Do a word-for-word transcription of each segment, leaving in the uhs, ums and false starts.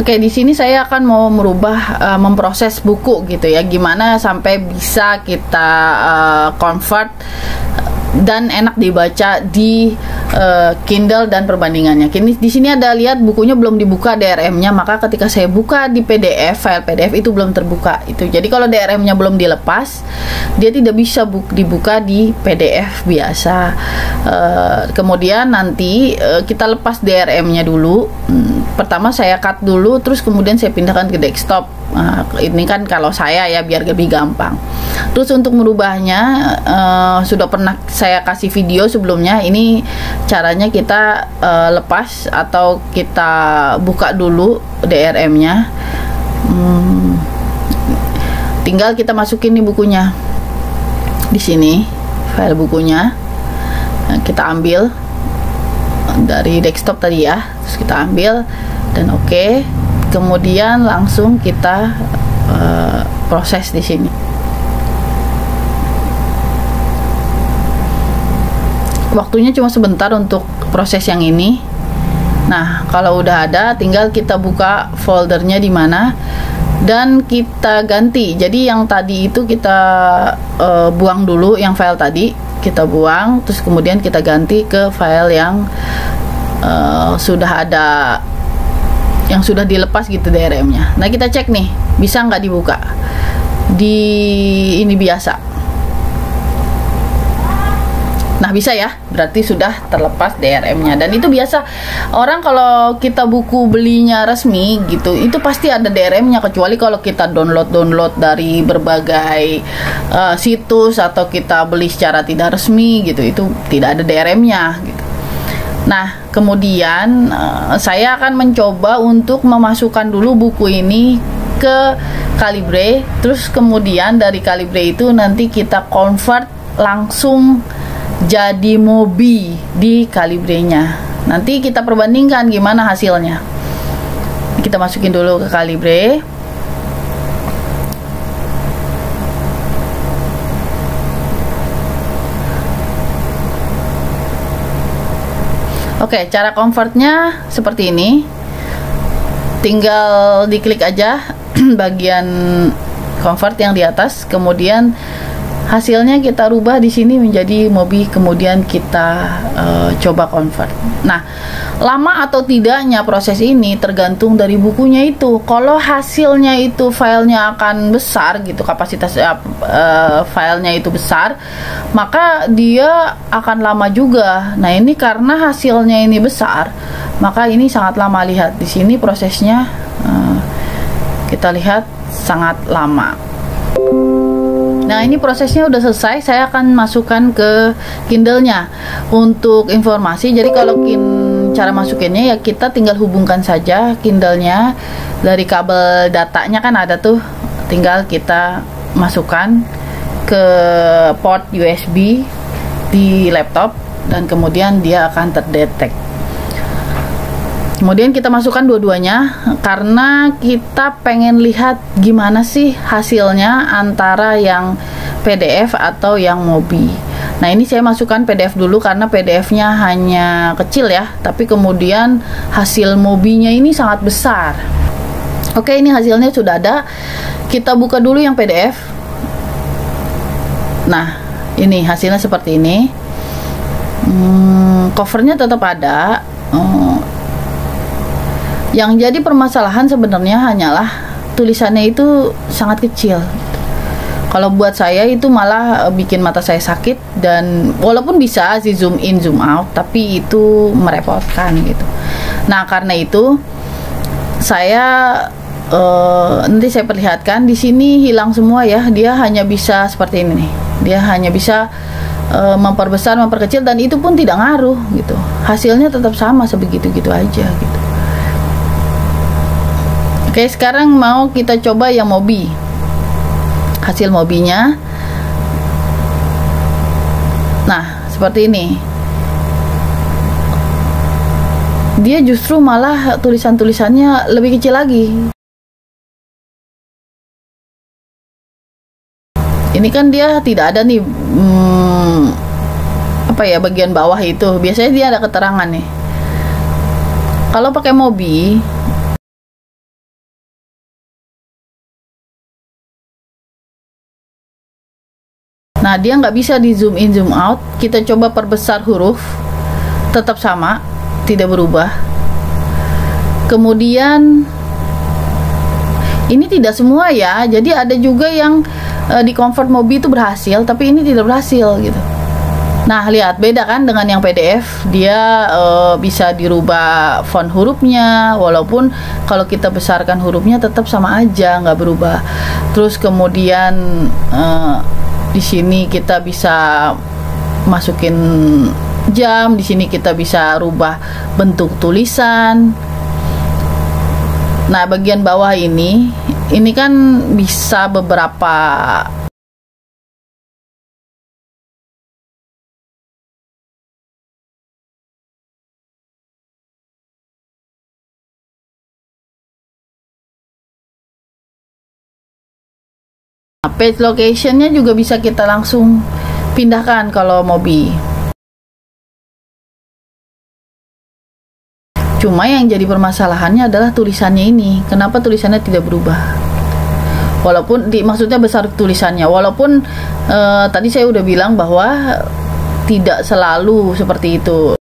Oke, di sini saya akan mau merubah, uh, memproses buku gitu ya. Gimana sampai bisa kita uh, convert dan enak dibaca di uh, Kindle dan perbandingannya. Kini di sini ada lihat bukunya belum dibuka D R M-nya, maka ketika saya buka di P D F, file P D F itu belum terbuka itu. Jadi kalau D R M-nya belum dilepas, dia tidak bisa bu- dibuka di P D F biasa. Uh, kemudian nanti uh, kita lepas D R M-nya dulu. Hmm, pertama saya cut dulu, terus kemudian saya pindahkan ke desktop. Nah, ini kan kalau saya ya biar lebih gampang. Terus untuk merubahnya uh, sudah pernah saya kasih video sebelumnya. Ini caranya kita uh, lepas atau kita buka dulu D R M-nya. Hmm, tinggal kita masukin nih bukunya di sini, file bukunya. Nah, kita ambil dari desktop tadi ya, terus kita ambil dan oke. Okay. Kemudian langsung kita uh, proses di sini. Waktunya cuma sebentar untuk proses yang ini. Nah, kalau udah ada, tinggal kita buka foldernya di mana dan kita ganti. Jadi yang tadi itu kita uh, buang dulu, yang file tadi kita buang, terus kemudian kita ganti ke file yang uh, sudah ada, yang sudah dilepas gitu D R M-nya. Nah, kita cek nih, bisa nggak dibuka di ini biasa. Nah, bisa ya, berarti sudah terlepas D R M-nya. Dan itu biasa orang kalau kita buku belinya resmi gitu, itu pasti ada D R M-nya, kecuali kalau kita download-download dari berbagai uh, situs atau kita beli secara tidak resmi gitu, itu tidak ada D R M-nya gitu. Nah, kemudian uh, saya akan mencoba untuk memasukkan dulu buku ini ke Calibre, terus kemudian dari Calibre itu nanti kita convert langsung jadi Mobi di Calibre-nya. Nanti kita perbandingkan gimana hasilnya. Kita masukin dulu ke Calibre. Oke, cara convertnya seperti ini. Tinggal diklik aja bagian convert yang di atas, kemudian hasilnya kita rubah di sini menjadi Mobi, kemudian kita uh, coba convert. Nah, lama atau tidaknya proses ini tergantung dari bukunya itu. Kalau hasilnya itu filenya akan besar gitu, kapasitas uh, filenya itu besar, maka dia akan lama juga. Nah, ini karena hasilnya ini besar, maka ini sangat lama. Lihat di sini prosesnya, uh, kita lihat sangat lama. Nah, ini prosesnya udah selesai. Saya akan masukkan ke Kindle-nya untuk informasi. Jadi kalau kin cara masukinnya ya kita tinggal hubungkan saja Kindle-nya dari kabel datanya, kan ada tuh, tinggal kita masukkan ke port U S B di laptop dan kemudian dia akan terdetek. Kemudian kita masukkan dua-duanya karena kita pengen lihat gimana sih hasilnya antara yang P D F atau yang Mobi. Nah, ini saya masukkan P D F dulu karena P D F-nya hanya kecil ya, tapi kemudian hasil Mobinya ini sangat besar. Oke, ini hasilnya sudah ada. Kita buka dulu yang P D F. Nah, ini hasilnya seperti ini. Hmm, covernya tetap ada. Hmm, Yang jadi permasalahan sebenarnya hanyalah tulisannya itu sangat kecil. Kalau buat saya itu malah bikin mata saya sakit, dan walaupun bisa sih zoom in zoom out, tapi itu merepotkan gitu. Nah, karena itu saya uh, nanti saya perlihatkan di sini hilang semua ya. Dia hanya bisa seperti ini nih. Dia hanya bisa uh, memperbesar, memperkecil, dan itu pun tidak ngaruh gitu. Hasilnya tetap sama sebegitu-gitu aja gitu. Oke, sekarang mau kita coba yang Mobi. Hasil Mobinya. Nah, seperti ini. Dia justru malah tulisan-tulisannya lebih kecil lagi. Ini kan dia tidak ada nih hmm, apa ya, bagian bawah itu. Biasanya dia ada keterangan nih. Kalau pakai Mobi, Nah, dia nggak bisa di zoom in zoom out. Kita coba perbesar huruf, tetap sama, tidak berubah. Kemudian ini tidak semua ya, jadi ada juga yang uh, di convert Mobi itu berhasil, tapi ini tidak berhasil gitu. Nah, lihat beda kan dengan yang P D F, dia uh, bisa dirubah font hurufnya, walaupun kalau kita besarkan hurufnya tetap sama aja, nggak berubah. Terus kemudian uh, di sini kita bisa masukin jam, di sini kita bisa rubah bentuk tulisan. Nah, bagian bawah ini, ini kan bisa beberapa page locationnya juga bisa kita langsung pindahkan kalau Mobi. Cuma yang jadi permasalahannya adalah tulisannya ini. Kenapa tulisannya tidak berubah? Walaupun di, maksudnya besar tulisannya. Walaupun eh, tadi saya udah bilang bahwa tidak selalu seperti itu.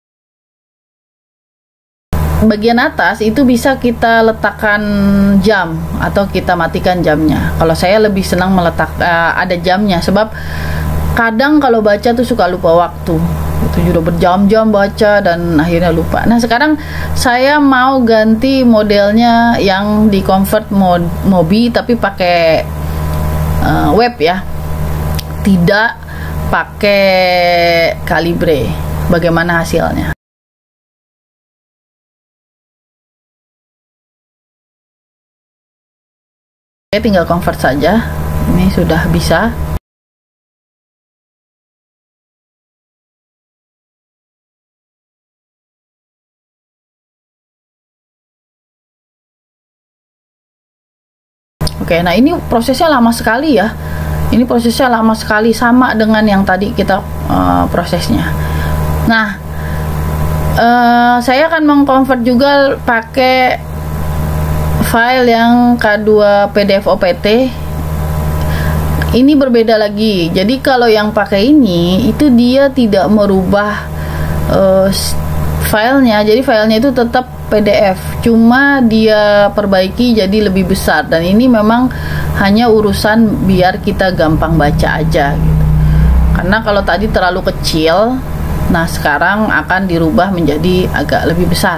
Bagian atas itu bisa kita letakkan jam atau kita matikan jamnya. Kalau saya lebih senang meletak uh, ada jamnya, sebab kadang kalau baca tuh suka lupa waktu. Itu sudah berjam-jam baca dan akhirnya lupa. Nah, sekarang saya mau ganti modelnya yang di convert mode Mobi tapi pakai uh, web ya. Tidak pakai Calibre. Bagaimana hasilnya? Oke, tinggal convert saja. Ini sudah bisa. Oke, nah ini prosesnya lama sekali ya. Ini prosesnya lama sekali, sama dengan yang tadi kita uh, prosesnya. Nah, uh, saya akan mengconvert juga pakai file yang K dua P D F O P T. Ini berbeda lagi. Jadi kalau yang pakai ini itu dia tidak merubah uh, filenya. Jadi filenya itu tetap P D F, cuma dia perbaiki jadi lebih besar. Dan ini memang hanya urusan biar kita gampang baca aja gitu. Karena kalau tadi terlalu kecil, nah sekarang akan dirubah menjadi agak lebih besar.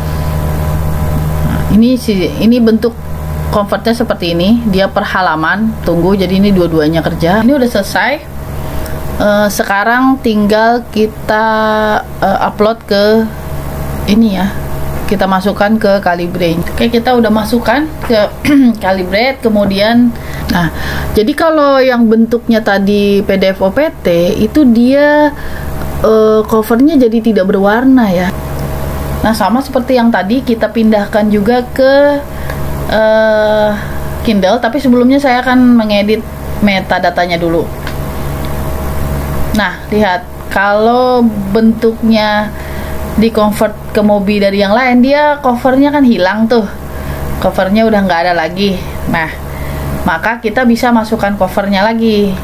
Ini sih, ini bentuk convertnya seperti ini. Dia per halaman. Tunggu, jadi ini dua-duanya kerja. Ini udah selesai. Uh, sekarang tinggal kita uh, upload ke ini ya. Kita masukkan ke Calibre. Oke, kita udah masukkan ke Calibre. Kemudian, nah, jadi kalau yang bentuknya tadi P D F O P T itu dia uh, covernya jadi tidak berwarna ya. Nah, sama seperti yang tadi, kita pindahkan juga ke uh, Kindle, tapi sebelumnya saya akan mengedit metadatanya dulu. Nah, lihat, kalau bentuknya di convert ke Mobi dari yang lain, dia covernya kan hilang tuh. Covernya udah nggak ada lagi. Nah, maka kita bisa masukkan covernya lagi.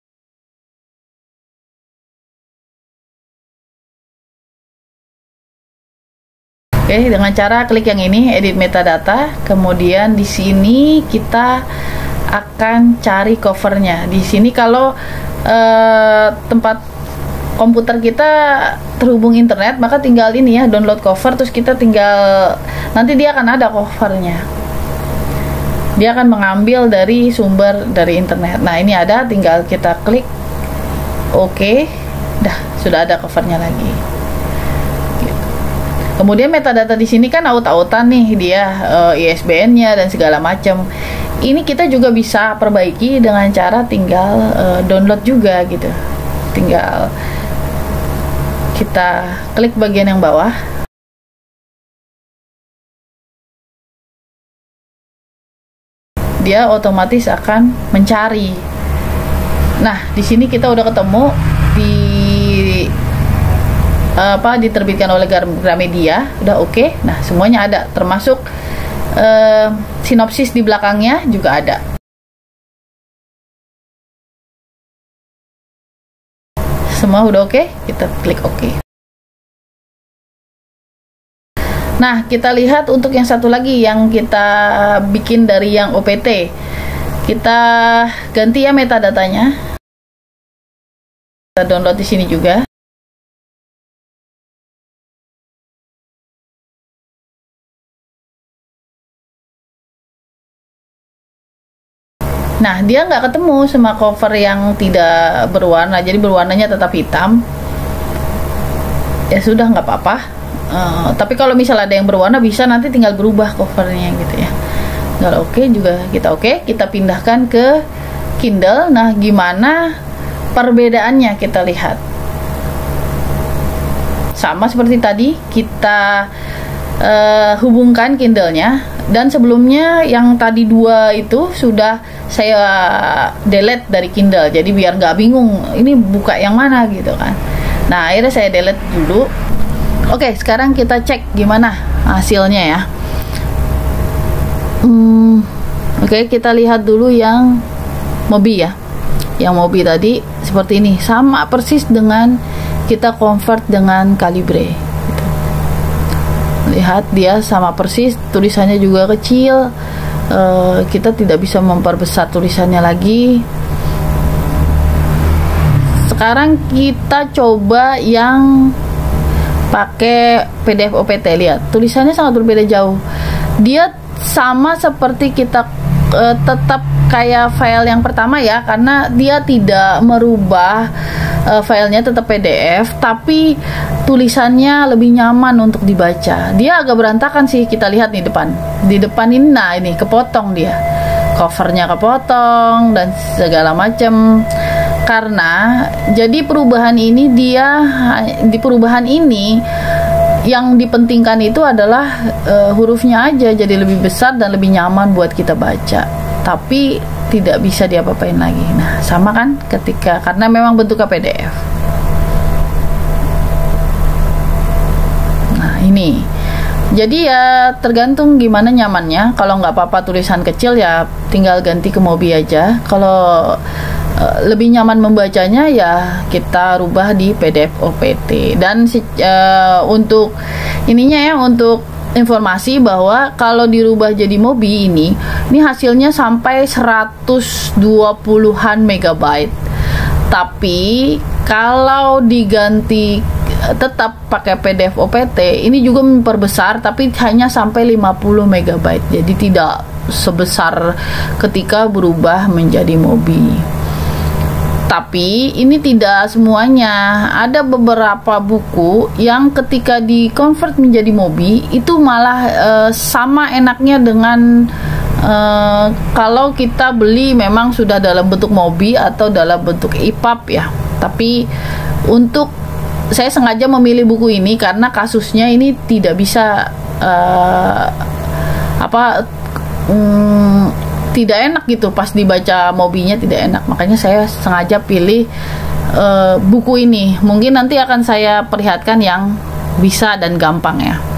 Oke, dengan cara klik yang ini, edit metadata, kemudian di sini kita akan cari covernya. Di sini kalau eh, tempat komputer kita terhubung internet, maka tinggal ini ya, download cover, terus kita tinggal, nanti dia akan ada covernya. Dia akan mengambil dari sumber dari internet. Nah, ini ada, tinggal kita klik oke, dah sudah ada covernya lagi. Kemudian metadata di sini kan aut-autan nih, dia uh, I S B N-nya dan segala macam. Ini kita juga bisa perbaiki dengan cara tinggal uh, download juga gitu. Tinggal kita klik bagian yang bawah. Dia otomatis akan mencari. Nah, di sini kita udah ketemu di apa diterbitkan oleh Gramedia, udah oke. Okay. Nah, semuanya ada, termasuk uh, sinopsis di belakangnya juga ada. semua udah oke, kita klik oke. Nah, kita lihat untuk yang satu lagi yang kita bikin dari yang O P T. Kita ganti ya metadatanya. Kita download di sini juga. Nah, dia nggak ketemu sama cover yang tidak berwarna, jadi berwarnanya tetap hitam. Ya sudah, nggak apa-apa. Uh, tapi kalau misalnya ada yang berwarna, bisa nanti tinggal berubah covernya gitu ya. Kalau oke okay, juga kita oke, okay, kita pindahkan ke Kindle. Nah, gimana perbedaannya kita lihat. Sama seperti tadi, kita uh, hubungkan Kindle-nya. Dan sebelumnya yang tadi dua itu sudah saya delete dari Kindle, jadi biar nggak bingung ini buka yang mana gitu kan. Nah, akhirnya saya delete dulu. Oke, sekarang kita cek gimana hasilnya ya. Hmm, Oke, kita lihat dulu yang Mobi ya. Yang Mobi tadi seperti ini, sama persis dengan kita convert dengan Kalibre. Gitu. Lihat dia sama persis, tulisannya juga kecil. Uh, kita tidak bisa memperbesar tulisannya lagi. Sekarang kita coba yang pakai P D F O P T. Lihat, tulisannya sangat berbeda jauh. Dia sama seperti kita uh, tetap kayak file yang pertama ya, karena dia tidak merubah uh, filenya, tetap P D F, tapi tulisannya lebih nyaman untuk dibaca. Dia agak berantakan sih, kita lihat nih depan. Di depan ini, nah ini kepotong dia. Covernya kepotong dan segala macam. Karena jadi perubahan ini dia di perubahan ini yang dipentingkan itu adalah uh, hurufnya aja jadi lebih besar dan lebih nyaman buat kita baca, tapi tidak bisa diapa-apain lagi. Nah, sama kan ketika karena memang bentuknya P D F. Nah, ini jadi ya tergantung gimana nyamannya. Kalau nggak apa-apa tulisan kecil ya tinggal ganti ke Mobi aja. Kalau lebih nyaman membacanya ya kita rubah di P D F O P T. Dan uh, untuk ininya ya, untuk informasi bahwa kalau dirubah jadi Mobi ini ini hasilnya sampai seratus dua puluhan megabyte. Tapi kalau diganti tetap pakai P D F O P T ini juga memperbesar, tapi hanya sampai lima puluh megabyte. Jadi tidak sebesar ketika berubah menjadi Mobi. Tapi ini tidak semuanya. Ada beberapa buku yang ketika di convert menjadi Mobi itu malah e, sama enaknya dengan e, kalau kita beli memang sudah dalam bentuk Mobi atau dalam bentuk E P U B ya. Tapi untuk saya sengaja memilih buku ini karena kasusnya ini tidak bisa e, apa mm, tidak enak gitu, pas dibaca Mobinya tidak enak. Makanya saya sengaja pilih uh, buku ini. Mungkin nanti akan saya perlihatkan yang bisa dan gampang ya.